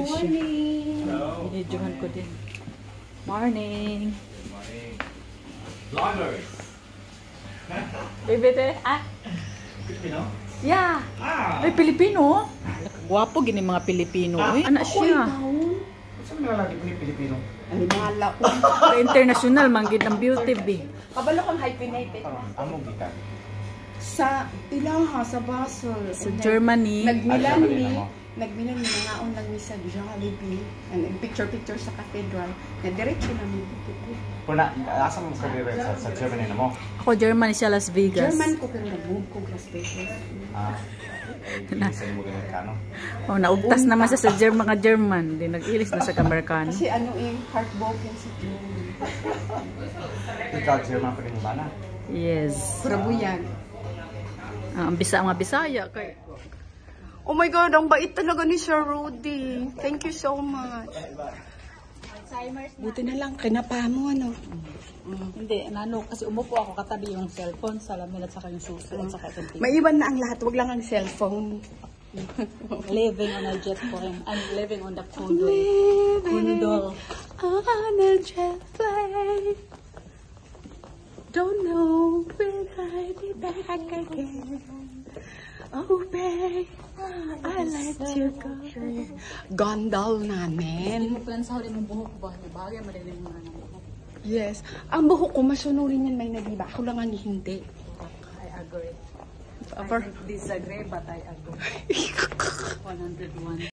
siya. Binidyohan ko din. Morning. Morning. Vloggers. Bebete? Ah? Filipino? Yeah. Ah! Ay, Pilipino? Gwapo gini mga Pilipino. Ay, anak siya. Saan mo lagi po ni Pilipino? Ay, mahala ko. International, manggid ng beauty, be. Kabalo kang hyphenated. Among gikan. Sa Ilaha, sa Basel. Sa Germany. Nagmilan Germany ni, na mo. nagmilan ni nangaon lang mi sa Jollibee. And picture-picture sa cathedral. Na diretso na mi dito. Puna, asa mo sa dire sa Germany na mo? Ako, Germany siya, Las Vegas. German ko pero nag-move ko Las Vegas. Ah. Isa mo ganyan ka, no? Oh, naugtas naman siya sa mga German. Di nag-ilis na sa Amerikano. Kasi ano heartbroken si June. Ikaw, German pa rin ba na? Yes. Bravo yan. Ang mga Bisaya. Kay... Oh my God, ang bait talaga ni Sir Rudy. Thank you so much. Buti na lang, kinapa mo ano. Hindi, kasi umupo ako katabi yung cellphone sa lamin at saka yung suso at saka yung TV. Maiwan na ang lahat, wag lang ang cellphone. Living on a jet plane. I'm living on the condo. Living on a jet plane. Don't know when I'll be back again. Oh babe, I let you go. Gondol namin. Plan sa huli mong buhok ba? Bagay madaling mga buhok. Yes. Ang buhok ko, masunurin yan may nagiba. Ako lang ang hindi. I agree. I disagree but I agree. 101.